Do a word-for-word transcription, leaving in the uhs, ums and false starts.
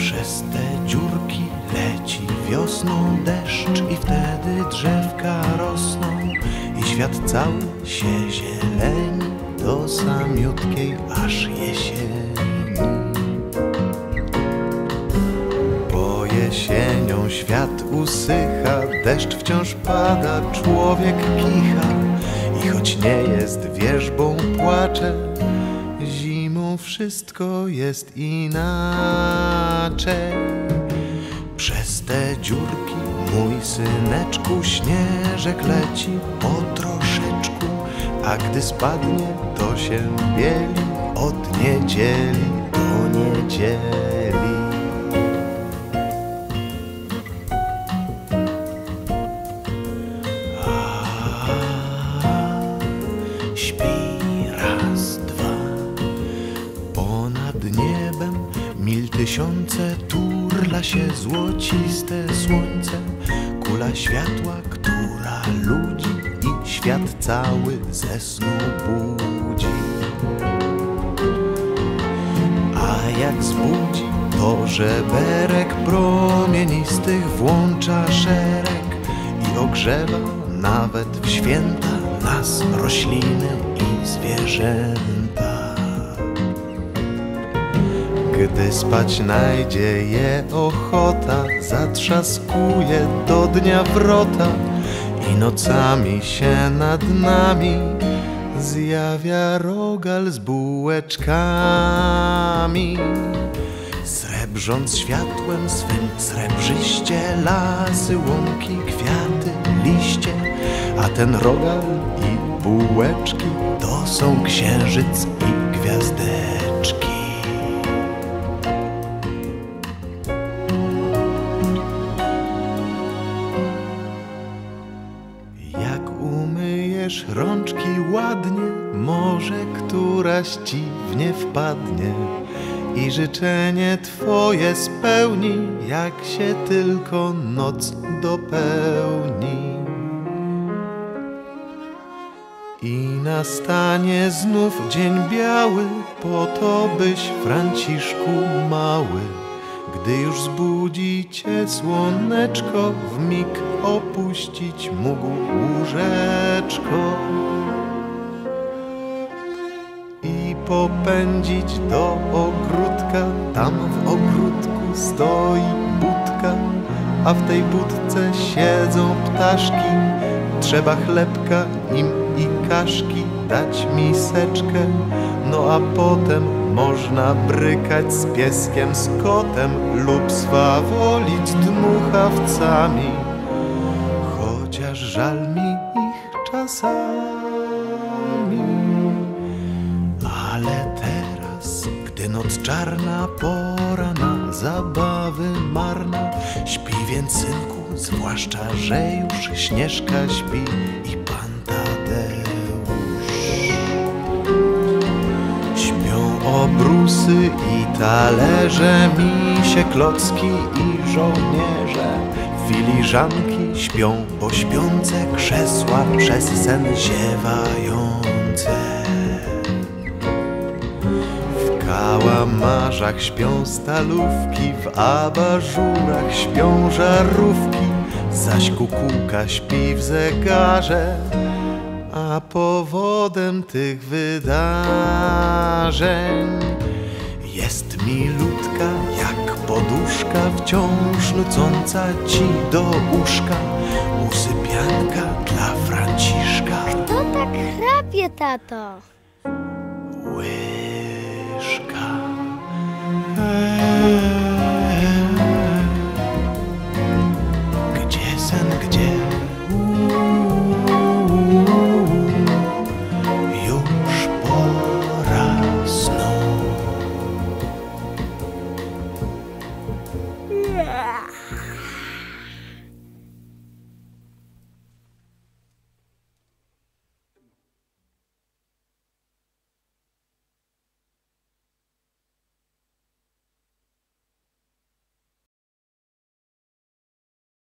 Przez te dziurki leci wiosną deszcz i wtedy drzewka rosną i świat cały się zieleni do samiutkiej aż jesieni. Bo jesienią świat usycha, deszcz wciąż pada, człowiek kicha i choć nie jest wierzbą płacze, zimą wszystko jest inaczej. Przez te dziurki, mój syneczku, śnieżek leci po troszeczku, a gdy spadnie, to się bieli od niedzieli do niedzieli. A, śpi raz, dwa, ponad niebem mil tysiące turla się złociste słońce, kula światła, która ludzi i świat cały ze snu budzi. A jak zbudzi, to żeberek promienistych włącza szereg i ogrzewa nawet w święta nas, rośliny i zwierzęta. Gdy spać najdzie je ochota, zatrzaskuje do dnia wrota i nocami się nad nami zjawia rogal z bułeczkami. Srebrząc światłem swym srebrzyście lasy, łąki, kwiaty, liście, a ten rogal i bułeczki to są księżyc i gwiazdeczki. Jak umyjesz rączki ładnie, może któraś ci w nie wpadnie i życzenie twoje spełni, jak się tylko noc dopełni. I nastanie znów dzień biały, po to byś, Franciszku mały, gdy już zbudzi cię słoneczko, wmig opuścić mógł łóżeczko i popędzić do ogródka. Tam w ogródku stoi budka, a w tej budce siedzą ptaszki. Trzeba chlebka im i kaszki, dać miseczkę, no a potem można brykać z pieskiem, z kotem lub swawolić dmuchawcami. Chociaż żal mi ich czasami. Ale teraz, gdy noc czarna, pora na zabawy marna, śpi więc, synku, zwłaszcza, że już Śnieżka śpi i pan Tadeusz. Śpią obrusy i talerze, misie, klocki i żołnierze. Filiżanki śpią, bo śpiące krzesła przez sen ziewające. W kałamarzach śpią stalówki, w abażurach śpią żarówki, zaś kukułka śpi w zegarze. A powodem tych wydarzeń jest milutka jak poduszka, wciąż nucąca ci do uszka usypianka dla Franciszka. Kto tak chrapie, tato? Łyżka. Gdzie sen, gdzie? Już pora snu.